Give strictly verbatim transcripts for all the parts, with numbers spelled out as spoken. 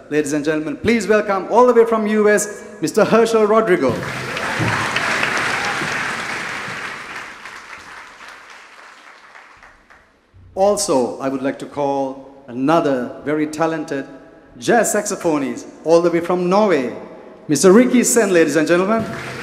Ladies and gentlemen, please welcome all the way from U S, Mister Herchel Rodrigo. Also, I would like to call another very talented jazz saxophonist all the way from Norway, Mister Senn, ladies and gentlemen.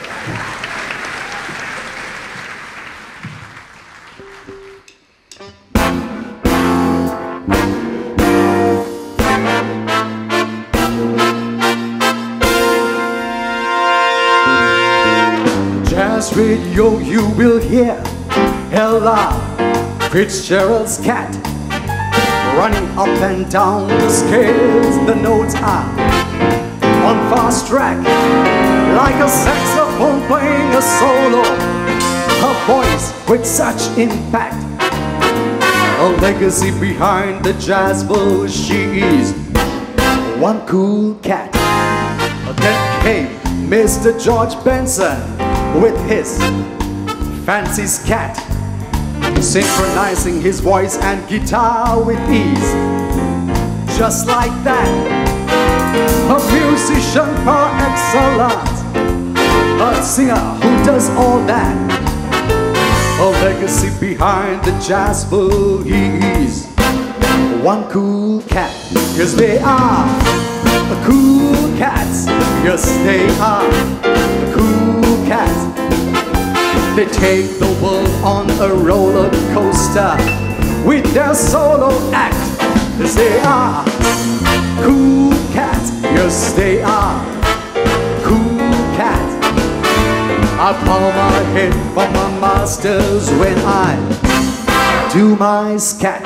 Jazz radio you will hear Ella Fitzgerald Scat running up and down the scales. The notes are on fast track, like a saxophone playing a solo. Her voice with such impact, a legacy behind the jazz world. She is one cool cat. Then came Mister George Benson with his fancy scat, synchronizing his voice and guitar with ease. Just like that, a musician par excellence, a singer who does all that, a legacy behind the jazz world. He is one cool cat. Yes, they are cool cats. Yes, they are cool cats. They take the world on a roller coaster with their solo act. Yes, they are cool cats. Yes, they are cool cats. I bow my head for my masters when I do my scat.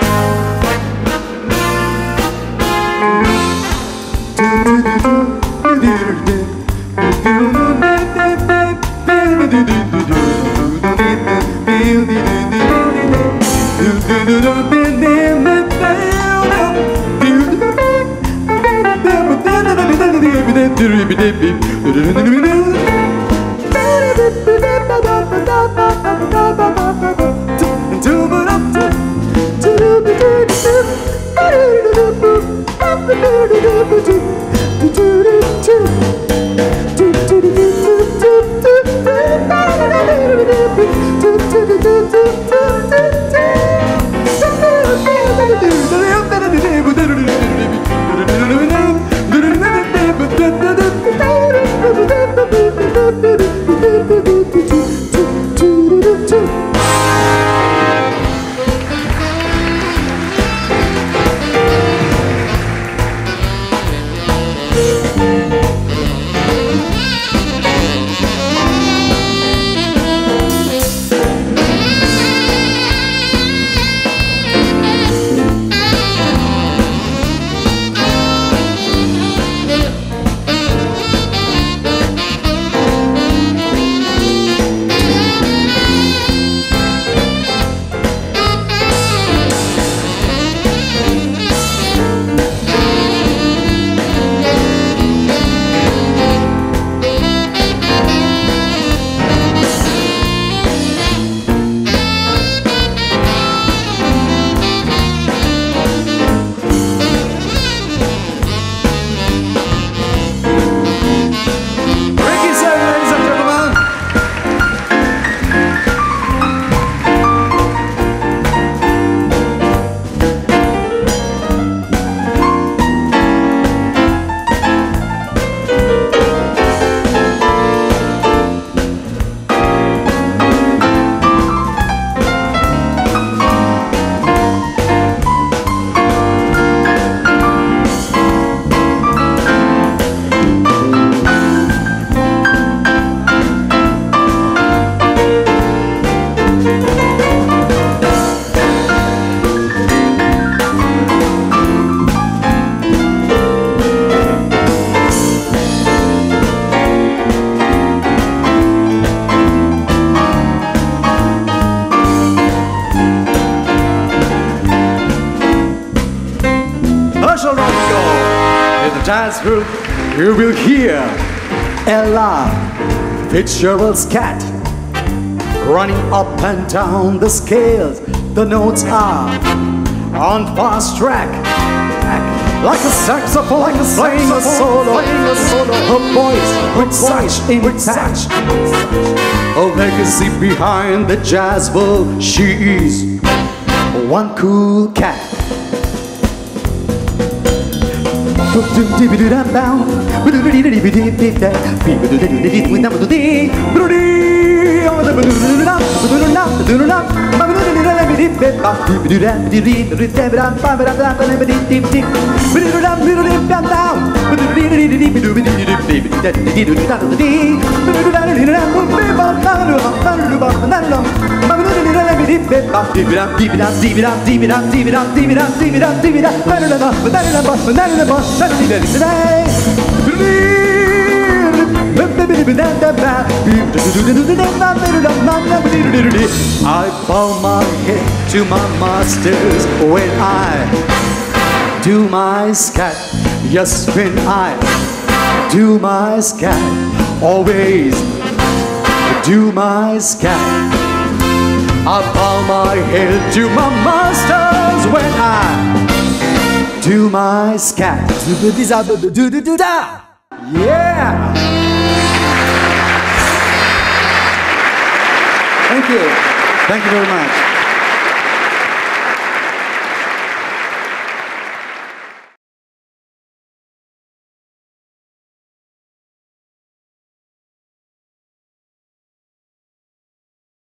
Jazz group, you will hear Ella Fitzgerald Scat running up and down the scales. The notes are on fast track, like a saxophone, like a playing a solo, playing a solo. Her voice with such impact, a legacy behind the jazz world. She is one cool cat. I bow my head to my masters when I do my scat. Yes, when I do my scat, always do my scat. I bow my head to my masters when I do my scat. Yeah! Thank you. Thank you very much.